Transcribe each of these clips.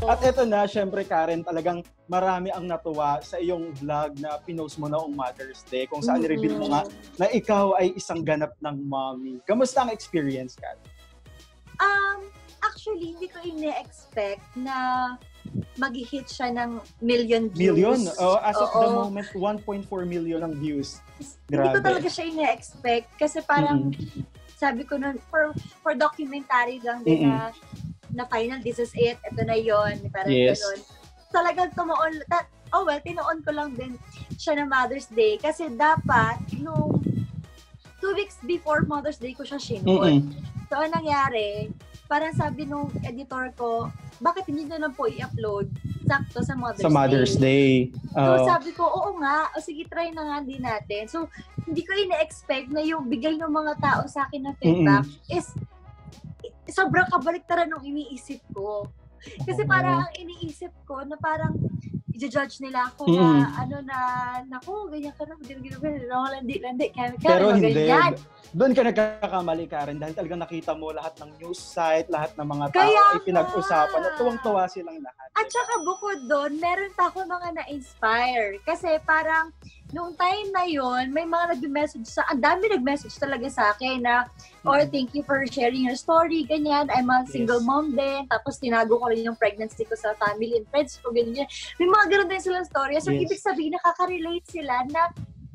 At eto na, syempre Karen, talagang marami ang natuwa sa iyong vlog na pinost mo noong Mother's Day, kung saan i-reveal mo nga na ikaw ay isang ganap ng mommy. Kamusta ang experience, Karen? Actually, hindi ko ine-expect na mag-hit siya ng million views. Million? As of the moment, 1.4 million ang views. Grabe. Hindi ko talaga siya ine-expect kasi parang sabi ko nun, for documentary lang din na final, this is it, ito na yon, parang gano'n. Talagang tinuon ko lang din siya na Mother's Day kasi dapat, nung 2 weeks before Mother's Day ko siya sinuot. So, ang nangyari, parang sabi nung editor ko, bakit hindi nyo lang po i-upload sakto sa Mother's Day? So, sabi ko, oo nga, sige, try na nga din natin. So, hindi ko ine-expect na yung bigay ng mga tao sa akin na feedback is sobrang kabaliktaran ng iniisip ko. Kasi parang ang iniisip ko na parang i-judge nila ako naku, ganyan ka na, landi, pero hindi. Doon ka nagkakamali, Karen, dahil talagang nakita mo lahat ng news site, lahat ng mga tao ay pinag-usapan at tuwang-tuwa silang lahat. At saka bukod doon, meron pa ako mga na-inspire. Kasi parang, noong time na yon, may mga ang dami nag-message talaga sa akin na, thank you for sharing your story, ganyan, I'm a single mom din, tapos tinago ko rin yung pregnancy ko sa family and friends ko, ganyan. May mga ganun din silang story. So, ibig sabihin, nakaka-relate sila na,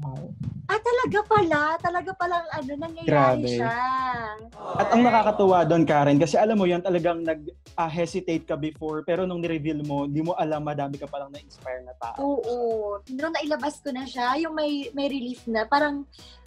talaga palang nangyayari siya. At ang nakakatuwa doon, Karen, kasi alam mo yan, talagang nag-hesitate ka before, pero nung ni-reveal mo, di mo alam, madami ka palang na-inspire na tao. Oo. Nung nailabas ko na siya, yung may relief na, parang,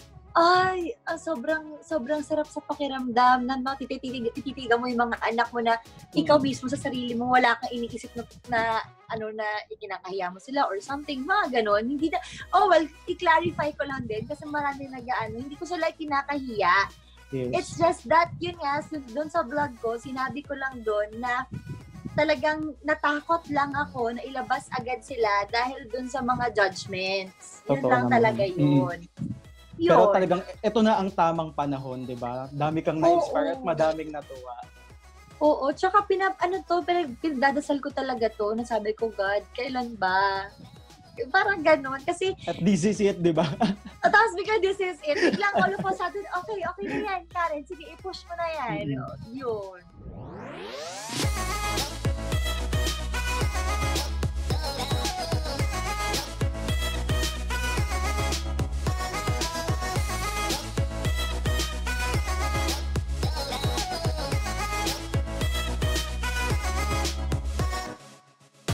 sobrang sarap sa pakiramdam na tititigan mo yung mga anak mo na ikaw mismo sa sarili mo, wala kang iniisip na ikinakahiya mo sila or something, mga ganon. Hindi na, i-clarify ko lang din kasi marami hindi ko sila kinakahiya. Yes. It's just that, yun nga, doon sa vlog ko, sinabi ko lang doon na talagang natakot lang ako na ilabas agad sila dahil doon sa mga judgments. Yun lang talaga yun. Pero talagang ito na ang tamang panahon, 'di ba? Dami kang na-inspire at madaming natuwa. Oo, tsaka pinagdadasal ko talaga to, na sabi ko, God, kailan ba? Parang gano'n, kasi... At this is it, 'di ba? Tapos because this is it, biglang all of a sudden, okay na yan, Karen, sige, i-push mo na yan. Yun.